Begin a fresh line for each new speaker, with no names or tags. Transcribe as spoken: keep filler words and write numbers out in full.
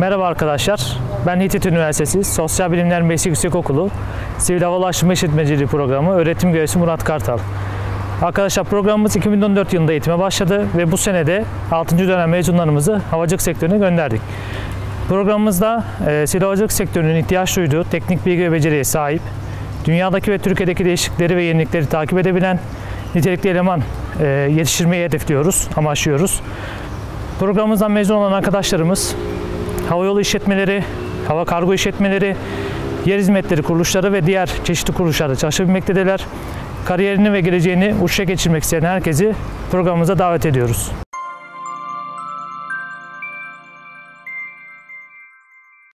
Merhaba arkadaşlar, ben Hitit Üniversitesi Sosyal Bilimler Meslek Yüksekokulu Sivil Hava Ulaştırma İşletmeciliği Programı öğretim görevlisi Murat Kartal. Arkadaşlar programımız iki bin on dört yılında eğitime başladı ve bu sene de altıncı dönem mezunlarımızı havacılık sektörüne gönderdik. Programımızda e, sivil havacılık sektörünün ihtiyaç duyduğu teknik bilgi ve beceriye sahip, dünyadaki ve Türkiye'deki değişiklikleri ve yenilikleri takip edebilen nitelikli eleman e, yetiştirmeyi hedefliyoruz, amaçlıyoruz. Programımızdan mezun olan arkadaşlarımız havayolu işletmeleri, hava kargo işletmeleri, yer hizmetleri kuruluşları ve diğer çeşitli kuruluşlarda çalışabilmektedirler. Kariyerini ve geleceğini uçuşa geçirmek isteyen herkesi programımıza davet ediyoruz.